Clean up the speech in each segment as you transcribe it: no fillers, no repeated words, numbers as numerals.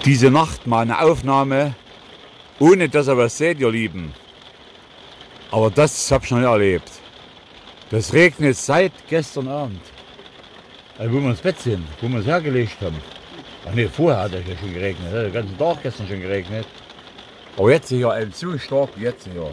Diese Nacht mal eine Aufnahme, ohne dass ihr was seht, ihr Lieben. Aber das habe ich noch nicht erlebt. Das regnet seit gestern Abend. Also wo wir ins Bett sind, wo wir es hergelegt haben. Ach ne, vorher hat es ja schon geregnet. Es hat den ganzen Tag gestern schon geregnet. Aber jetzt hier eben so stark wie jetzt hier.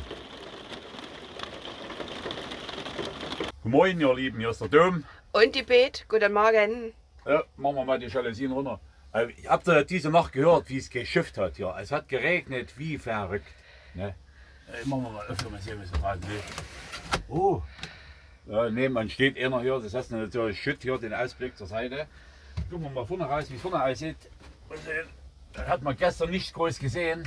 Moin, ihr Lieben, hier ist der Dom. Und die Bet, guten Morgen. Ja, machen wir mal die Jalousien runter. Habt ihr diese Nacht gehört, wie es geschifft hat hier? Es hat geregnet wie verrückt. Ne? Machen wir mal öffnen, mal sehen, wie es gerade liegt. Oh! Ja, nebenan steht einer hier, das heißt natürlich Schütt hier, den Ausblick zur Seite. Gucken wir mal vorne raus, wie es vorne aussieht. Das hat man gestern nicht groß gesehen.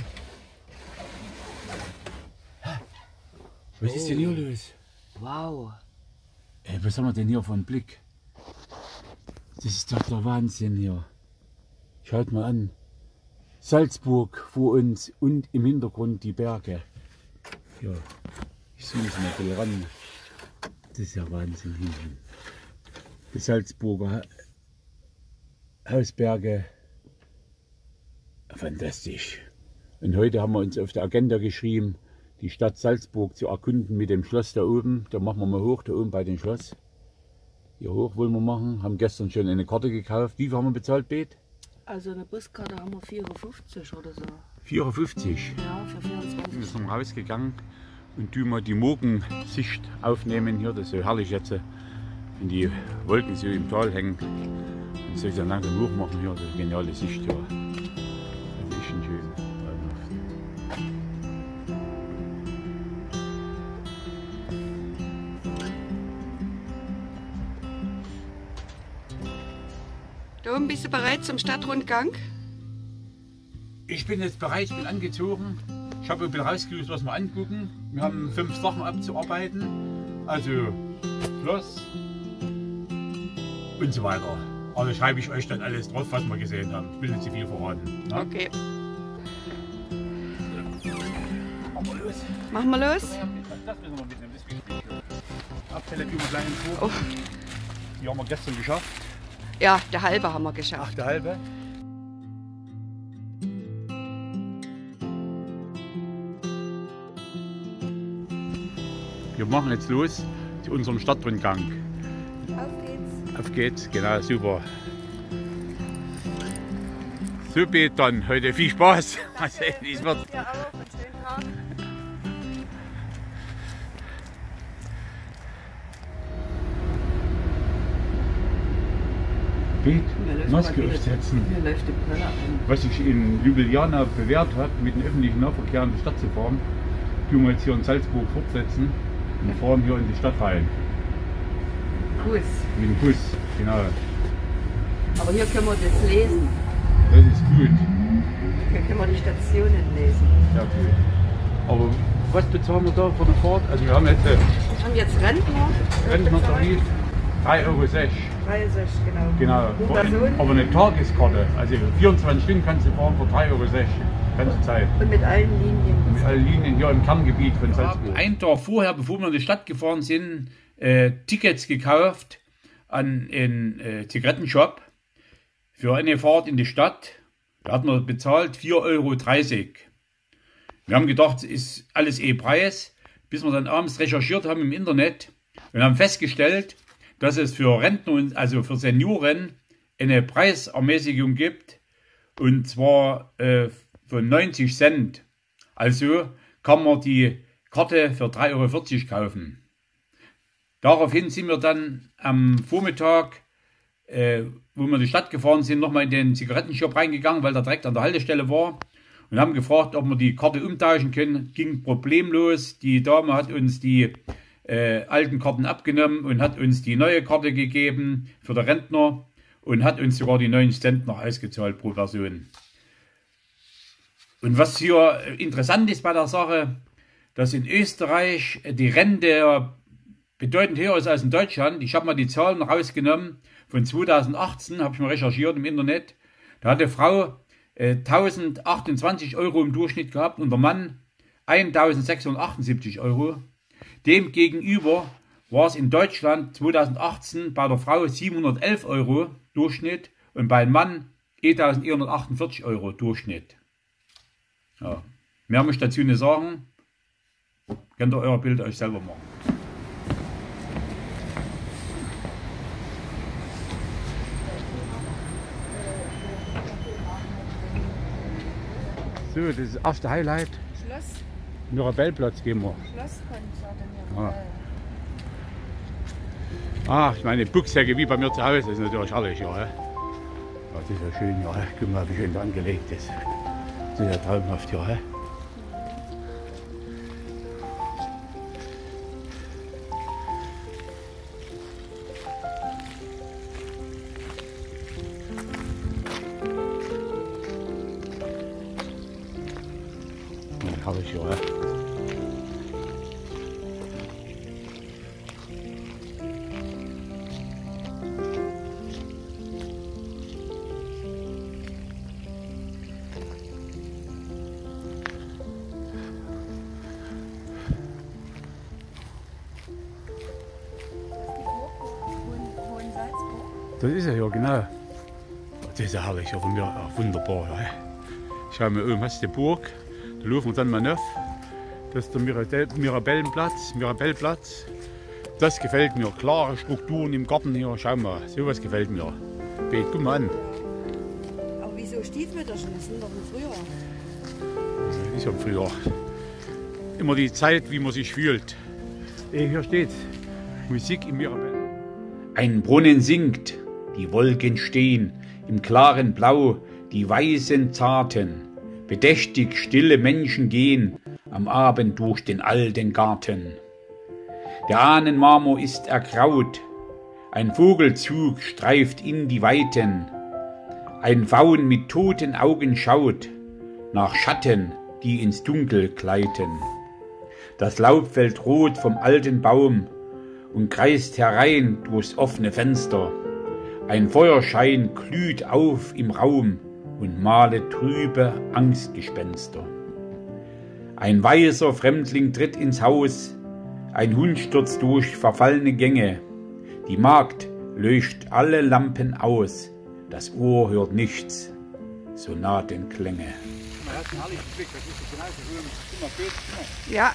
Was ist denn hier los? Wow. Ey, was haben wir denn hier für einen Blick? Das ist doch der Wahnsinn hier. Schaut mal an. Salzburg vor uns und im Hintergrund die Berge. Ja, ich zoome es mal ein ran. Das ist ja Wahnsinn hier. Die Salzburger Hausberge. Fantastisch. Und heute haben wir uns auf der Agenda geschrieben, die Stadt Salzburg zu erkunden mit dem Schloss da oben. Da machen wir mal hoch, da oben bei dem Schloss. Hier hoch wollen wir machen. Haben gestern schon eine Karte gekauft. Wie viel haben wir bezahlt, Bet? Also eine Buskarte haben wir 4,50 € oder so. 4,50 €? Ja, für 24. Wir sind rausgegangen und tun mal die Morgensicht aufnehmen hier. Das ist so herrlich jetzt, wenn die Wolken so im Tal hängen. Und soll ich dann langsam hoch machen hier. Das ist eine geniale Sicht hier. Das ist schon schön. Dom, bist du bereit zum Stadtrundgang? Ich bin jetzt bereit, ich bin angezogen. Ich habe ein bisschen rausgesucht, was wir angucken. Wir haben 5 Sachen abzuarbeiten. Also Schloss und so weiter. Also schreibe ich euch dann alles drauf, was wir gesehen haben. Ich will nicht zu viel verraten. Ne? Okay. Machen wir los. Machen wir los? Das müssen wir mitnehmen, das ist wichtig. Abfälle tun wir gleich in Oh. Die haben wir gestern geschafft. Ja, der halbe haben wir geschafft. Ach, der halbe. Wir machen jetzt los zu unserem Stadtrundgang. Auf geht's. Auf geht's, genau, super. So, Bet, dann heute viel Spaß. Mal sehen, wie es wird. Ja, auch. Und schönen Tag. Bet, Maske aufsetzen. Mir läuft die Brille an. Was sich in Ljubljana bewährt hat, mit dem öffentlichen Nahverkehr in die Stadt zu fahren, tun wir jetzt hier in Salzburg fortsetzen und fahren hier in die Stadt rein. Bus. Mit dem Bus, genau. Aber hier können wir das lesen. Das ist gut. Hier können wir die Stationen lesen. Ja, gut. Aber was bezahlen wir da für eine Fahrt? Also wir haben jetzt Wir haben jetzt Rentner. Rentnertarif 3,06 €. 63, genau. Genau. Pro Person. Aber eine Tageskarte, also 24 Stunden kannst du fahren für 3,06 €. Ganze Zeit. Und mit allen Linien. Mit allen Linien hier im Kerngebiet von Salzburg. Einen Tag vorher, bevor wir in die Stadt gefahren sind, Tickets gekauft an einen Zigarettenshop für eine Fahrt in die Stadt. Da hat man bezahlt 4,30 €. Wir haben gedacht, ist alles Preis, bis wir dann abends recherchiert haben im Internet und haben festgestellt, dass es für Rentner, und also für Senioren, eine Preisermäßigung gibt, und zwar von 90 Cent. Also kann man die Karte für 3,40 € kaufen. Daraufhin sind wir dann am Vormittag, wo wir in die Stadt gefahren sind, nochmal in den Zigarettenshop reingegangen, weil der direkt an der Haltestelle war, und haben gefragt, ob wir die Karte umtauschen können. Ging problemlos. Die Dame hat uns die alten Karten abgenommen und hat uns die neue Karte gegeben für den Rentner und hat uns sogar die 90 Cent noch ausgezahlt pro Person. Und was hier interessant ist bei der Sache, dass in Österreich die Rente bedeutend höher ist als in Deutschland. Ich habe mal die Zahlen rausgenommen von 2018, habe ich mal recherchiert im Internet. Da hat die Frau 1028 € im Durchschnitt gehabt und der Mann 1678 €. Demgegenüber war es in Deutschland 2018 bei der Frau 711 € Durchschnitt und beim Mann 1.148 € Durchschnitt. Ja. Mehr möchte ich dazu nicht sagen. Könnt ihr euer Bild euch selber machen. So, das ist das erste Highlight. Schloss. Mirabellplatz gehen wir. Schlosskonzert in Ja. Ach, meine Buchsäcke wie bei mir zu Hause, das ist natürlich herrlich, ja. Das ist ja schön, ja. Guck mal, wie schön da angelegt ist. Das ist ja traumhaft, ja. Herrlich, ja. Das ist ja hier, genau. Das ist ja herrlich, ja, wunderbar. Ja. Schau mal oben, hast du die Burg, da laufen wir dann mal rauf. Das ist der Mirabellplatz. Das gefällt mir. Klare Strukturen im Garten hier, schau mal, sowas gefällt mir. Beet, guck mal an. Aber wieso Stiefmütterchen? Das sind doch im Frühjahr. Das ist ja im Frühjahr. Immer die Zeit, wie man sich fühlt. Hier steht Musik im Mirabell. Ein Brunnen singt, die Wolken stehen, im klaren Blau die weißen Zarten. Bedächtig stille Menschen gehen am Abend durch den alten Garten. Der Ahnenmarmor ist ergraut, ein Vogelzug streift in die Weiten. Ein Faun mit toten Augen schaut nach Schatten, die ins Dunkel gleiten. Das Laub fällt rot vom alten Baum und kreist herein durchs offene Fenster. Ein Feuerschein glüht auf im Raum und malet trübe Angstgespenster. Ein weißer Fremdling tritt ins Haus, ein Hund stürzt durch verfallene Gänge. Die Magd löscht alle Lampen aus, das Ohr hört nichts, Sonatenklänge. Ja.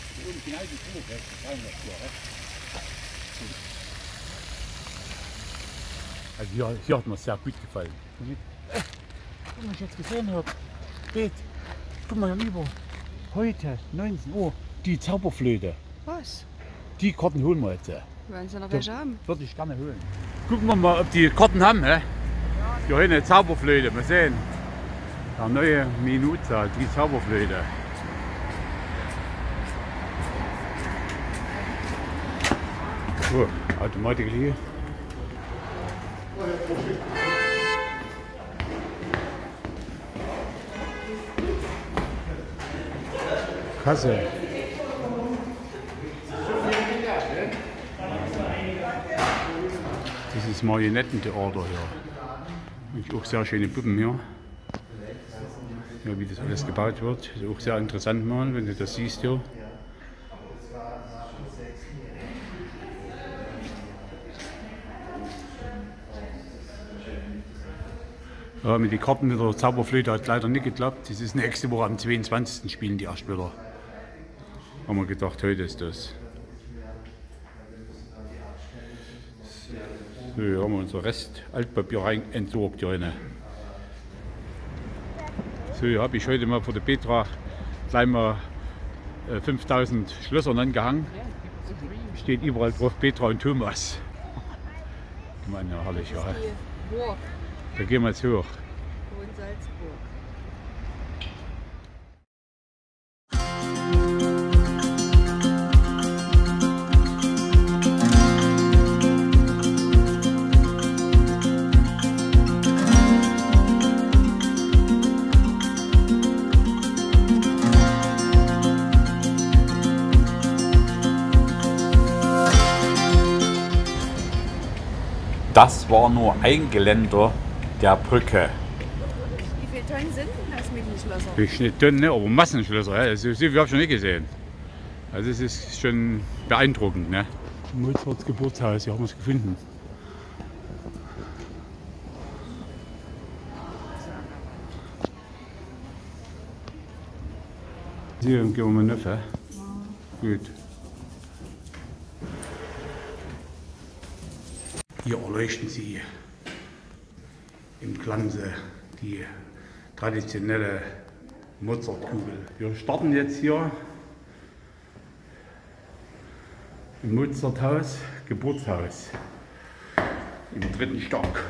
Also hier hat mir sehr gut gefallen. Guck mal, ich jetzt gesehen habe, Beet, guck mal hier rüber, heute 19 Uhr, die Zauberflöte, Was? die Karten holen wir jetzt. Wollen Sie noch welche haben? Würde ich gerne holen. Gucken wir mal, ob die Karten haben. He? Hier hinten eine Zauberflöte, mal sehen. Der neue Minuza, die Zauberflöte. Oh, Automatik hier. Kasse. Das ist Marionettentheater hier. Und auch sehr schöne Puppen hier. Ja, wie das alles gebaut wird. Ist auch sehr interessant mal, wenn du das siehst hier. Ja, mit den Karten mit der Zauberflöte hat leider nicht geklappt. Das ist nächste Woche am 22. spielen die erst wieder. Haben wir gedacht, heute ist das. So, hier haben wir unser Rest Altpapier rein entsorgt hier rein. So, hier habe ich heute mal für die Petra gleich mal 5000 Schlössern angehangen. Steht überall drauf Petra und Thomas. Ich meine, ja, herrlich, ja. Da gehen wir jetzt hoch. Hohen Salzburg. Das war nur ein Geländer der Brücke. Wie viele Tonnen sind denn das mit den Schlössern? Ich nicht Tonnen, ne? Aber Massenschlösser. Ja. Das habe ich schon nicht gesehen. Also es ist schon beeindruckend. Ne? Mozarts Geburtshaus, hier haben wir es gefunden. Hier gehen wir mal Neffe. Gut. Hier erleuchten sie im Glanze die traditionelle Mozartkugel. Wir starten jetzt hier im Mozarthaus, Geburtshaus, im 3. Stock.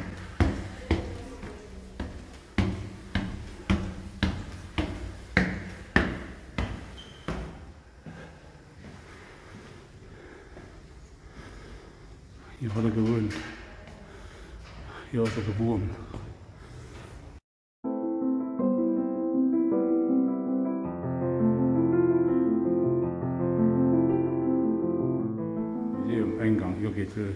Hier hat er gewohnt. Hier ist er geboren. Hier im Eingang, hier geht's los.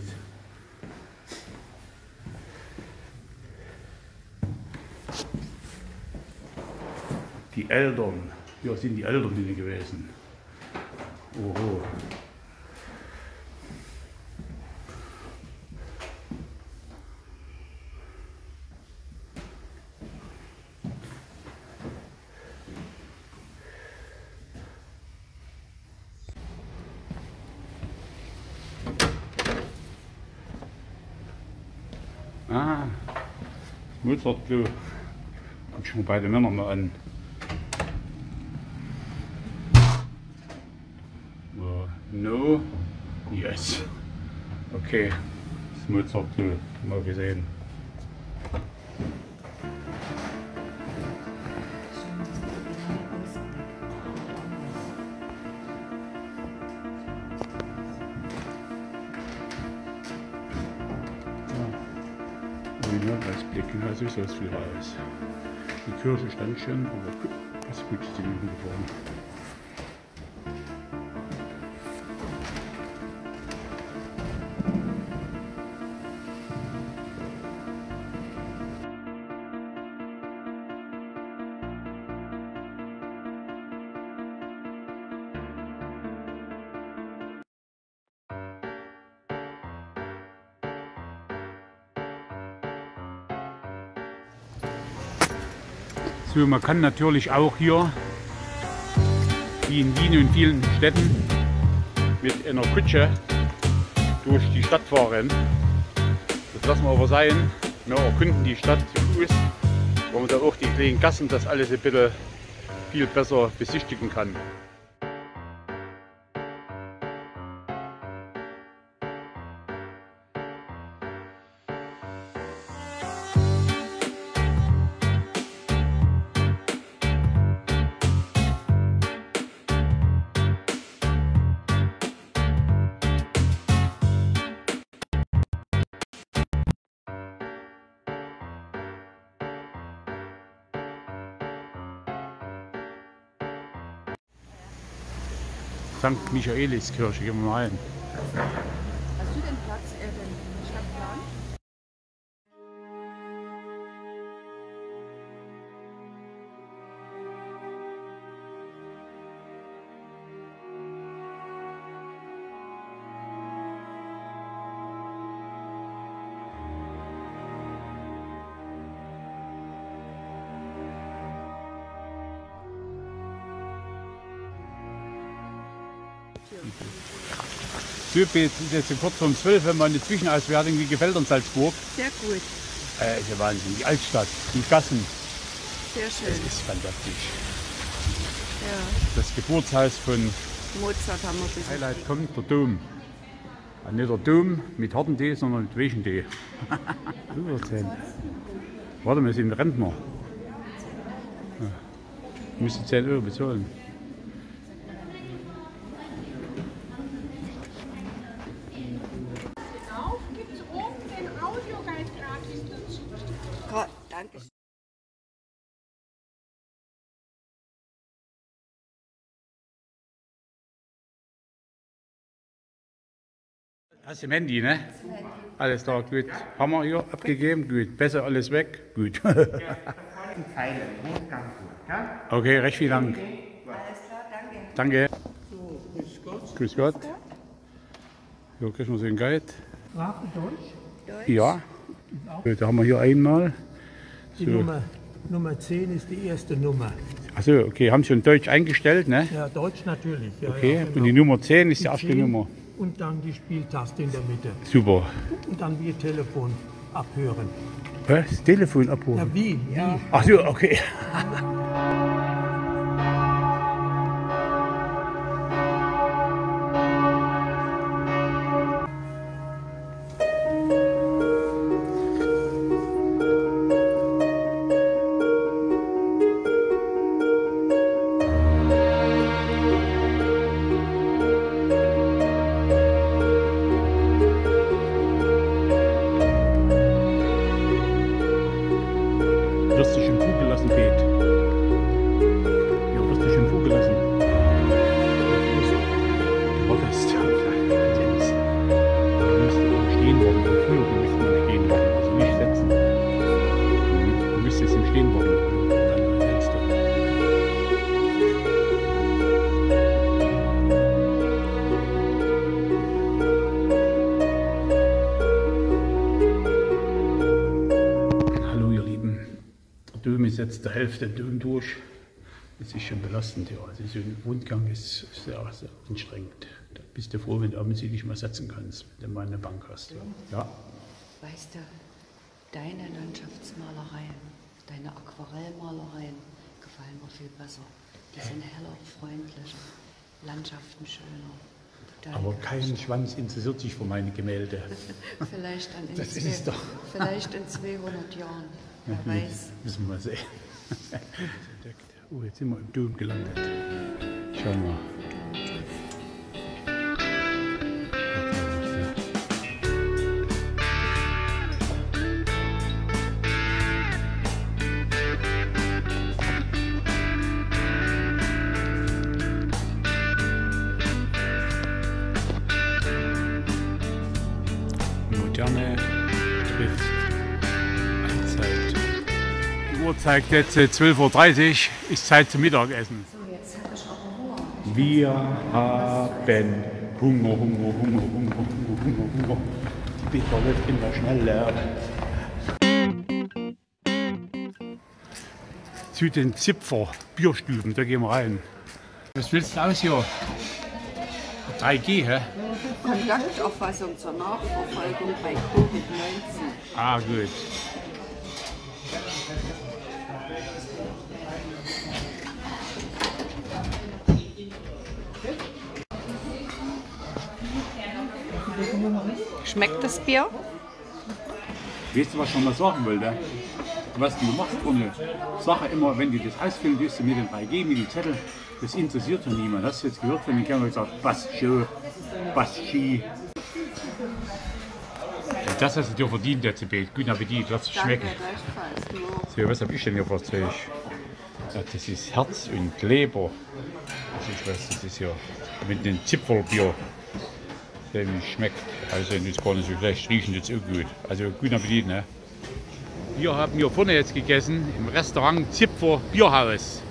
Die Eltern, hier sind die Eltern gewesen. Oho. Ah, Mozartklo. Guck ich mir beide Männer mal an. No, yes. Okay, das Mozartklo, mal gesehen. Als Blick, ja, so sah es früher aus. Die Kirche stand schon, aber das ist gut, die Minuten geworden. So, man kann natürlich auch hier, wie in Wien und vielen Städten, mit einer Kutsche durch die Stadt fahren. Das lassen wir aber sein. Wir erkunden die Stadt zu Fuß, wo man da auch die kleinen Gassen, das alles ein bisschen viel besser besichtigen kann. St. Michaeliskirche, gehen wir mal rein. Hast du den Platz, den Stadtplan? So, jetzt ist jetzt kurz um 12, wenn man eine Zwischenauswertung, wie gefällt uns Salzburg? Sehr gut, Ist ja Wahnsinn, die Altstadt, die Gassen, sehr das schön. ist fantastisch. Ja, Das Geburtshaus von Mozart haben wir besucht. Highlight kommt der Dom. Nicht der Dom mit harten Tee, sondern mit weichen Tee. Warte, wir sind Rentner. Ja. Ich müsste 10 Euro bezahlen. Gibt es oben den Audioguide gratis dazu? Oh, danke. Hast du im Handy, ne? Alles klar, gut. Haben wir hier abgegeben? Gut. Besser alles weg? Gut. Okay, recht viel Dank. Alles klar, danke. Danke. So, grüß Gott. Grüß Gott. Hier kriegen wir so einen Guide. Sprache Deutsch. Ja. Da haben wir hier einmal Die so Nummer Nummer 10 ist die erste Nummer. Achso, okay, haben Sie schon Deutsch eingestellt, ne? Ja, Deutsch natürlich. Ja, Okay, ja, und die Nummer 10 ist die erste 10 Nummer. Und dann die Spieltaste in der Mitte. Super. Und dann Ihr Telefon abhören. Was? Das Telefon abholen? Ja, wie? Ja. Ach so, okay. Wirst du schon zugelassen, Pet? Ja, wirst du schon zugelassen? Du wartest ja auf deinen Jens. Du müsst auch stehen warten. Im Flug müsst man stehen warten, also nicht setzen. Du müsstest im Stehen warten. Dann hältst du. Hallo ihr Lieben. Der Dom ist jetzt der Hälfte Dom durch. Es ist schon belastend, ja. Also so ein Rundgang ist sehr, sehr anstrengend. Da bist du froh, wenn du abends dich mal setzen kannst, wenn du mal eine Bank hast. Ja. Weißt du, deine Landschaftsmalereien, deine Aquarellmalereien gefallen mir viel besser. Die sind heller, freundlicher, Landschaften schöner. Deine Aber kein Schwanz interessiert sich für meine Gemälde. Vielleicht, Das ist es doch. vielleicht in 200 Jahren, wer weiß. Müssen wir mal sehen. Oh, jetzt sind wir im Dom gelandet. Schau mal. Moderne trifft Allzeit. Die Uhr zeigt jetzt 12:30 Uhr, ist Zeit zum Mittagessen. So, jetzt habe ich aber Hunger. Wir haben Hunger, Hunger, Hunger, Hunger, Hunger, Hunger, Hunger. Die Bitter läuft in der Schnelle. Zu den Zipfer Bierstüben, da gehen wir rein. Was willst du aus hier? 3G, hä? Kontaktauffassung zur Nachverfolgung bei Covid-19. Ah, gut. Schmeckt das Bier? Weißt du, was ich noch mal sagen wollte? Was du machst, ohne Sache immer, wenn du das ausfüllen willst mit dem 3G, mit dem Zettel, das interessiert ja niemand. Hast du jetzt gehört von den Kerlen gesagt, Bascho, Baschi. Das hast du dir verdient, der CB. Guten Appetit, lass es schmecken. So, was habe ich denn hier für Zeug? Ja, das ist Herz und Leber. Also ich weiß, das ist ja mit dem Zipfelbier. Der schmeckt. Also das ist gar nicht so schlecht, riechen jetzt auch gut. Also guten Appetit, ne? Wir haben hier vorne jetzt gegessen, im Restaurant Zipfer Bierhaus.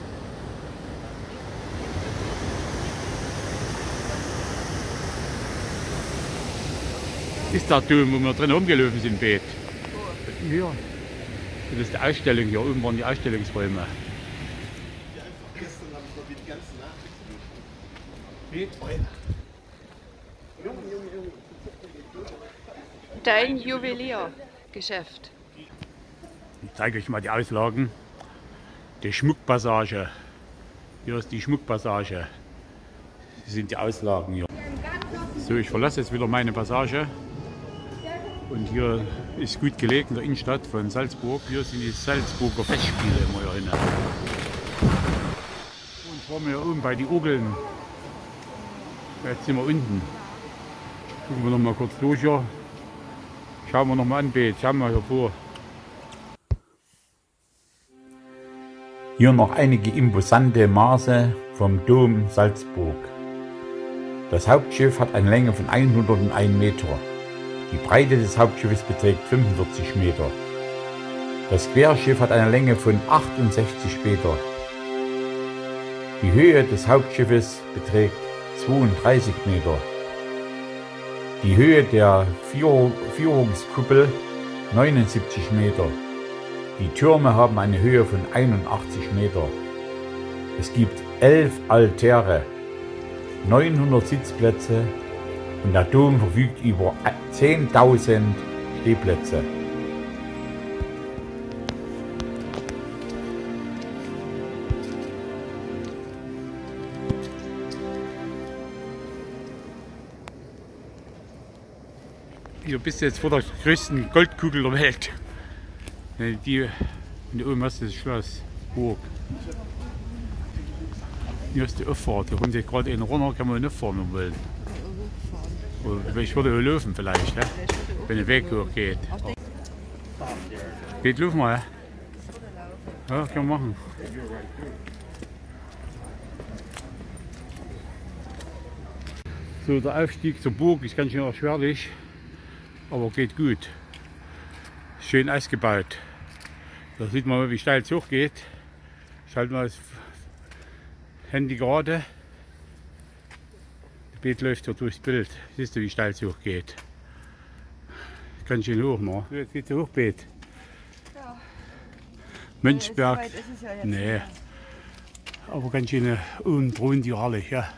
Ist der Dom, wo wir drin rumgelaufen sind, Beet? Ja. Das ist die Ausstellung hier, oben waren die Ausstellungsräume. Dein Juweliergeschäft. Ich zeige euch mal die Auslagen. Die Schmuckpassage. Hier ist die Schmuckpassage. Das sind die Auslagen hier. So, ich verlasse jetzt wieder meine Passage. Und hier ist gut gelegen in der Innenstadt von Salzburg. Hier sind die Salzburger Festspiele immer hier hin. Und jetzt waren wir hier oben bei den Ugeln. Jetzt sind wir unten. Gucken wir noch mal kurz durch hier. Schauen wir noch mal an, Beet. Schauen wir hier vor. Hier noch einige imposante Maße vom Dom Salzburg. Das Hauptschiff hat eine Länge von 101 Meter. Die Breite des Hauptschiffes beträgt 45 Meter. Das Querschiff hat eine Länge von 68 Meter. Die Höhe des Hauptschiffes beträgt 32 Meter. Die Höhe der Führungskuppel 79 Meter. Die Türme haben eine Höhe von 81 Meter. Es gibt 11 Altäre, 900 Sitzplätze und der Dom verfügt über 10.000 Stehplätze. Hier bist du jetzt vor der größten Goldkugel der Welt. Die oben hast du das Schloss, Burg. Hier ist die Auffahrt, hier kommt jetzt gerade einen runter, kann man nicht fahren, wenn man will. Ich würde auch laufen vielleicht, wenn der Weg hoch geht. Geht laufen mal, ja, können wir machen. So, der Aufstieg zur Burg ist ganz schön erschwerlich, aber geht gut. Schön ausgebaut. Da sieht man mal, wie steil es hochgeht. Ich halte mal das Handy gerade. Das Bild läuft hier durchs Bild. Siehst du, wie steil es hochgeht? Ganz schön hoch, ne? Jetzt geht es hoch, Beet. Ja. Mönchberg. So weit ist es ja jetzt Nee. nicht. Aber ganz schön unten die herrlich, ja.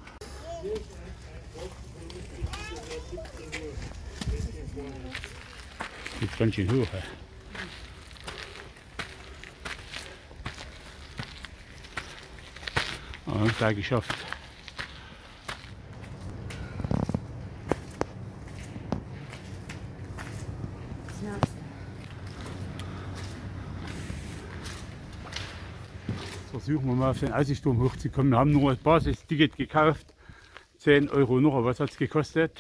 Geht ganz schön hoch. Ja. Ja, gleich geschafft. Versuchen wir mal auf den Aussichtsturm hochzukommen. Wir haben nur das Basisticket gekauft. 10 Euro noch. Was hat es gekostet?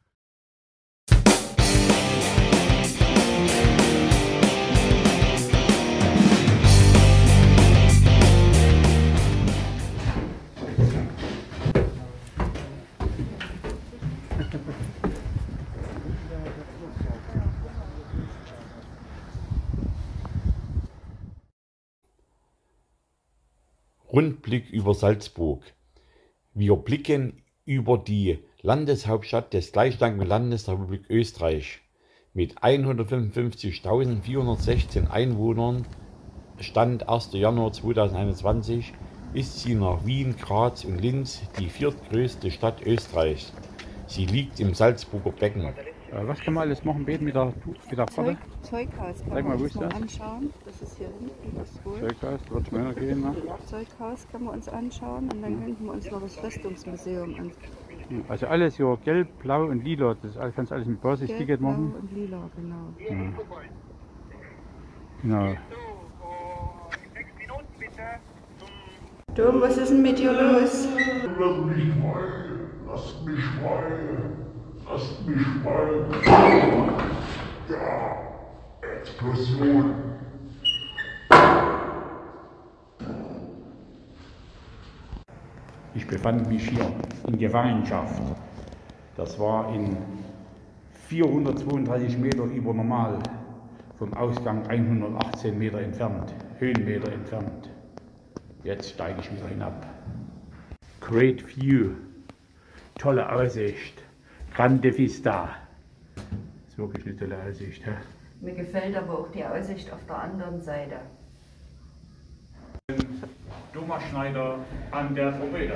Rundblick über Salzburg. Wir blicken über die Landeshauptstadt des gleichnamigen Landes der Republik Österreich. Mit 155.416 Einwohnern, Stand 1. Januar 2021, ist sie nach Wien, Graz und Linz die viertgrößte Stadt Österreichs. Sie liegt im Salzburger Becken. Was kann man alles machen mit der Pfanne? Zeughaus kann Sag mal, man wo uns ist mal das? anschauen. Das ist hier hinten das Wohl. Zeughaus, wird schneller gehen. Ne? Zeughaus können wir uns anschauen und dann könnten wir uns noch das Festungsmuseum anschauen. Also alles hier gelb, blau und lila. Das alles, kannst du alles mit Basisticket machen. Blau und lila, genau. Ja. Genau. Dom, was ist denn mit dir los? Lass mich frei! Lasst mich frei! Lasst mich frei! Ja! Explosion! Ich befand mich hier in Gefangenschaft. Das war in 432 Meter über Normal, vom Ausgang 118 Meter entfernt, Höhenmeter entfernt. Jetzt steige ich wieder hinab. Great View, tolle Aussicht, Grande Vista. Das ist wirklich eine tolle Aussicht. He? Mir gefällt aber auch die Aussicht auf der anderen Seite. Thomas Schneider an der Trompete.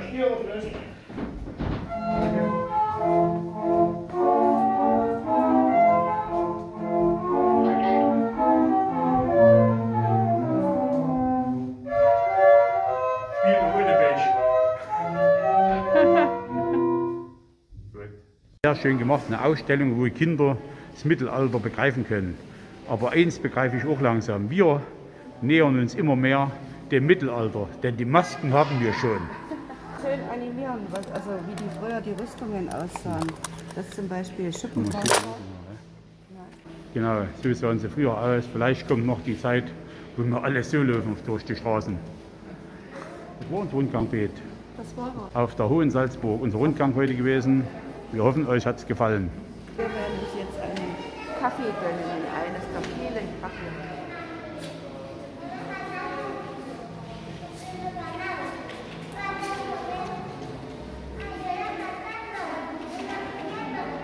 Sehr schön gemacht, eine Ausstellung, wo die Kinder das Mittelalter begreifen können. Aber eins begreife ich auch langsam, wir nähern uns immer mehr dem Mittelalter, denn die Masken haben wir schon. Schön animieren, also wie die früher die Rüstungen aussahen. Das zum Beispiel Schuppenpanzer. Genau, so sahen sie früher aus. Vielleicht kommt noch die Zeit, wo wir alle so laufen durch die Straßen. Das war unser Rundgangbeet Das war er. auf der Hohen Salzburg. Unser Rundgang heute gewesen. Wir hoffen, euch hat es gefallen. Wir werden uns jetzt einen Kaffee gönnen, eines der vielen Kaffee.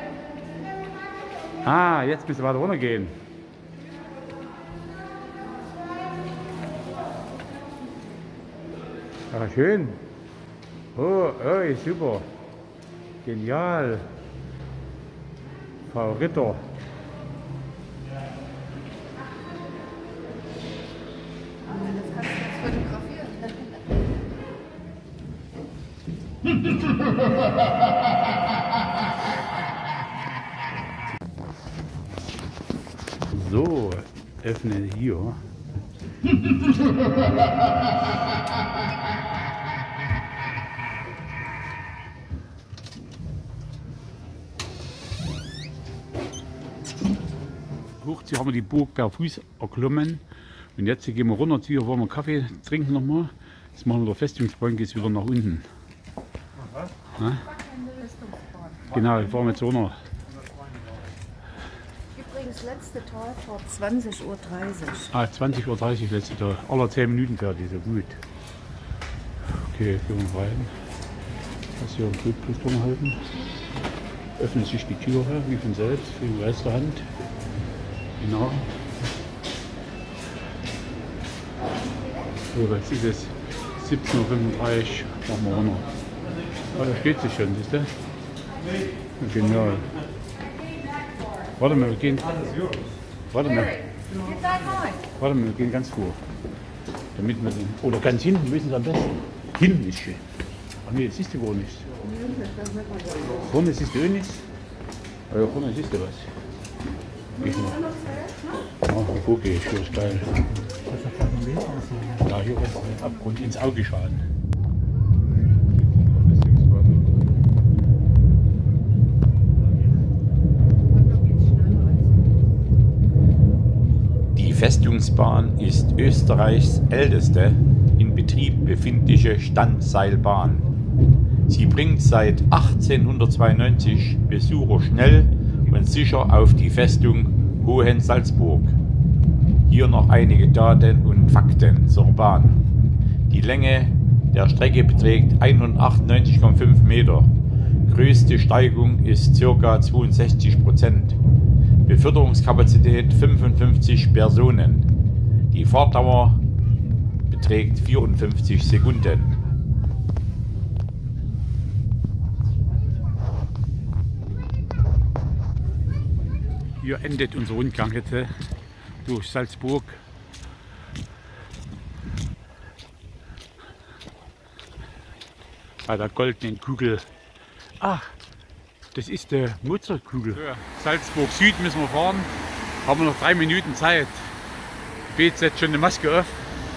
Ah, jetzt müssen wir weiter runtergehen. Ah, schön. Oh, oh, super. Genial. Frau Ritter. Das kannst du jetzt fotografieren. So, öffne hier. Hochziehen haben wir die Burg per Fuß erklommen. Und jetzt gehen wir runter, hier wollen wir Kaffee trinken nochmal. Jetzt machen wir der Festungsbahn, geht es wieder nach unten. Ja? Genau, wir fahren jetzt runter. Übrigens, letzte Talfahrt 20:30 Uhr. Ah, 20:30 Uhr letzte Tag. Aller 10 Minuten fertig, so gut. Okay, gehen wir rein. Das hier im Blutbus drin halten. Öffnet sich die Tür wie von selbst, wie in rechter Hand. Genau. So, jetzt ist es 17:35 Uhr. Machen wir runter. Ah, da steht sie schon, siehst du? Genial. Warte mal, wir gehen. Warte mal. Warte mal, wir gehen ganz vor. Damit wir den. Oder ganz hinten, wissen Sie am besten. Hinten ist schön. Ach nee, jetzt siehst du gar nichts. Vorne siehst du auch nichts. Aber ja, vorne siehst du was. Ich mal. Ach, okay, das ist geil. Ja, hier kann es Abgrund ins Auge schauen. Die Festungsbahn ist Österreichs älteste in Betrieb befindliche Standseilbahn. Sie bringt seit 1892 Besucher schnell und sicher auf die Festung Hohensalzburg. Hier noch einige Daten und Fakten zur Bahn. Die Länge der Strecke beträgt 198,5 Meter. Größte Steigung ist ca. 62%. Beförderungskapazität 55 Personen. Die Fahrtdauer beträgt 54 Sekunden. Hier endet unser Rundgang jetzt durch Salzburg. Bei der goldenen Kugel. Ach, das ist die Mozartkugel. Ja. Salzburg Süd müssen wir fahren. Haben wir noch 3 Minuten Zeit. BZ setzt schon eine Maske auf.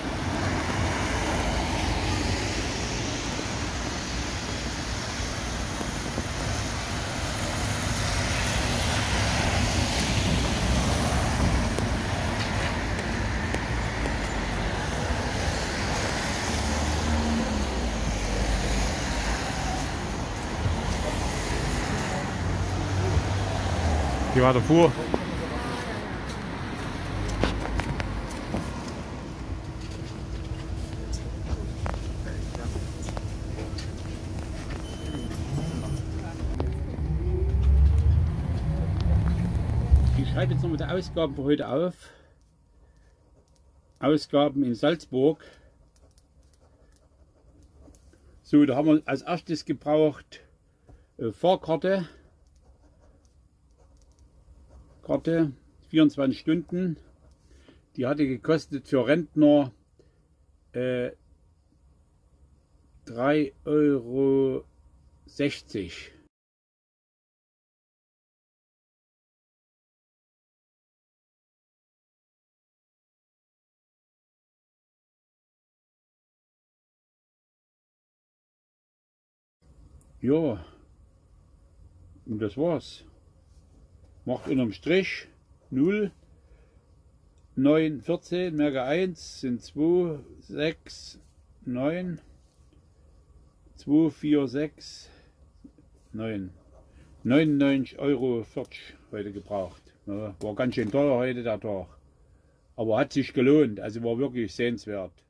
Hier war davor. Ich schreibe jetzt nochmal die Ausgaben für heute auf. Ausgaben in Salzburg. So, da haben wir als erstes gebraucht Fahrkarte. Karte, 24 Stunden. Die hatte gekostet für Rentner 3,60 €. Ja, und das war's. Macht unterm Strich 0, 9, 14, Merke 1 sind 2, 6, 9, 2, 4, 6, 9. 99,40 € heute gebraucht. Ja, war ganz schön teuer heute der Tag. Aber hat sich gelohnt, also war wirklich sehenswert.